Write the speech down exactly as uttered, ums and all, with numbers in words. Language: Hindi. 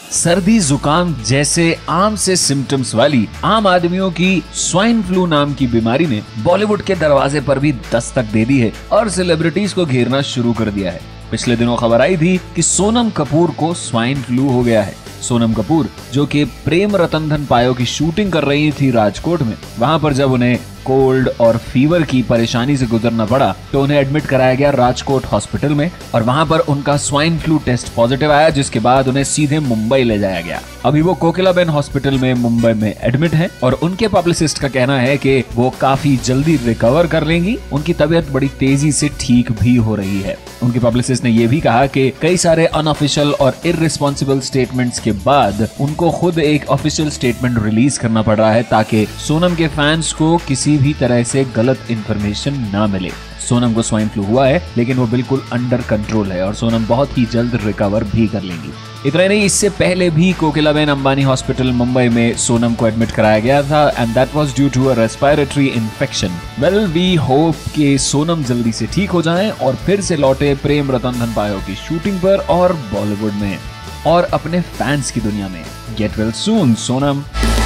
सर्दी जुकाम जैसे आम से सिम्टम्स वाली आम आदमियों की स्वाइन फ्लू नाम की बीमारी ने बॉलीवुड के दरवाजे पर भी दस्तक दे दी है और सेलिब्रिटीज को घेरना शुरू कर दिया है। पिछले दिनों खबर आई थी कि सोनम कपूर को स्वाइन फ्लू हो गया है। सोनम कपूर जो कि प्रेम रतन धन पायो की शूटिंग कर रही थी राजकोट में, वहां पर जब उन्हें कोल्ड और फीवर की परेशानी से गुजरना पड़ा तो उन्हें एडमिट कराया गया राजकोट हॉस्पिटल में और वहां पर उनका स्वाइन फ्लू टेस्ट पॉजिटिव आया, जिसके बाद उन्हें सीधे मुंबई ले जाया गया। अभी वो कोकिलाबेन हॉस्पिटल में मुंबई में एडमिट हैं और उनके पब्लिसिस्ट का कहना है कि वो काफी जल्दी रिकवर कर लेंगी। उनकी तबीयत बड़ी तेजी से ठीक भी हो रही है। उनके पब्लिसिस्ट ने यह भी कहा कि कई सारे अनऑफिशियल और इररिस्पॉन्सिबल स्टेटमेंट्स के बाद उनको खुद एक ऑफिशियल स्टेटमेंट रिलीज करना पड़ रहा है ताकि सोनम के फैंस को किसी भी तरह से गलत इंफॉर्मेशन ना मिले। सोनम को स्वाइन फ्लू हुआ है लेकिन वो बिल्कुल अंडर कंट्रोल है और सोनम बहुत ही जल्द रिकवर भी कर लेंगी। इतना नहीं, इससे पहले भी कोकिलाबेन अंबानी हॉस्पिटल मुंबई में सोनम को एडमिट कराया गया था and that was due to a respiratory infection. Well we hope कि सोनम जल्दी से ठीक हो जाएं और फिर से लौटे प्रेम रतन धन पायो की शूटिंग पर और बॉलीवुड में और अपने फैंस की दुनिया में। Get well soon Sonam.